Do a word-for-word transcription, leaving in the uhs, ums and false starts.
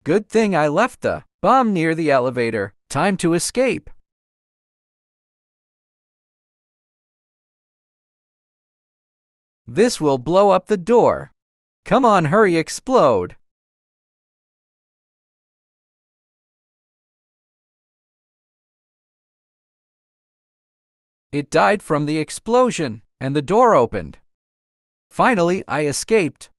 Good thing I left the bomb near the elevator. Time to escape. This will blow up the door. Come on, hurry, explode. It died from the explosion, and the door opened. Finally, I escaped.